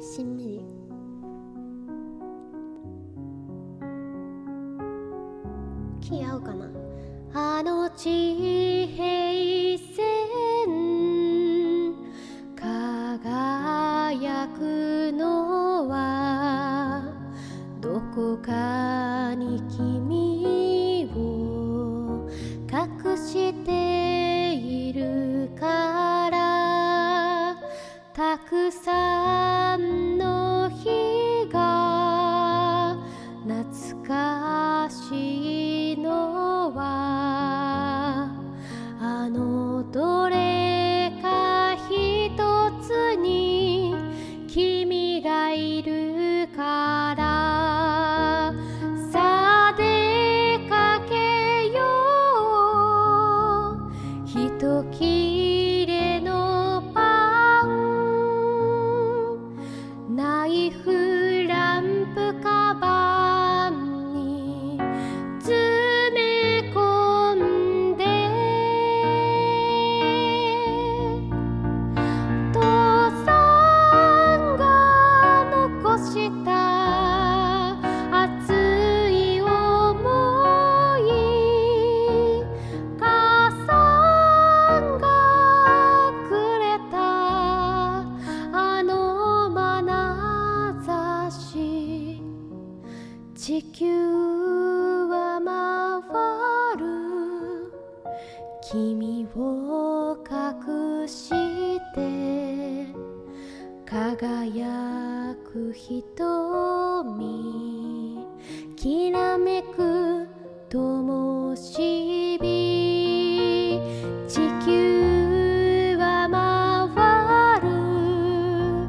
しんみり。気合うかな。あの地平線輝くのはどこかに君を隠しているから、たくさんの日が懐かしいのはあのどれか一つに君がいるから。さあ出かけよう、一切れのパン、ナイフランプカバンに詰め込んで、父さんが残した熱い想い、母さんがくれたあの眼差し。地球は回る、君を隠して輝く瞳、きらめく灯火。地球は回る、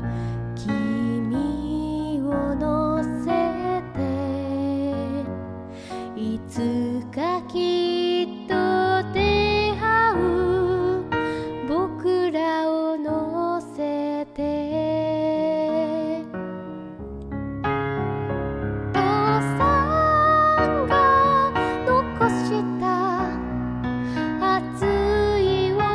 君を乗せていつかきっと出会う、僕らを乗せて。父さんが残した熱い想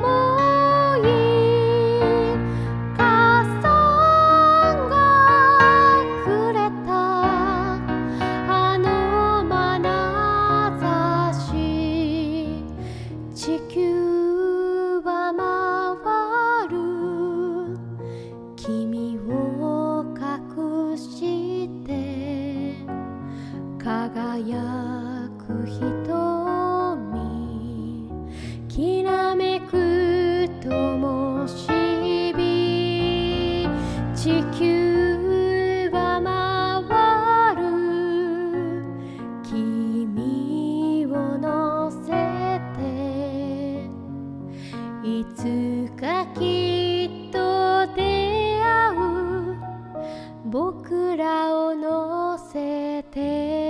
い、母さんがくれたあの眼差し。地球は回る、君を隠して輝く瞳、きらめく灯火。地球は回る、君を乗せていつかきっと出会う、僕らを乗せて。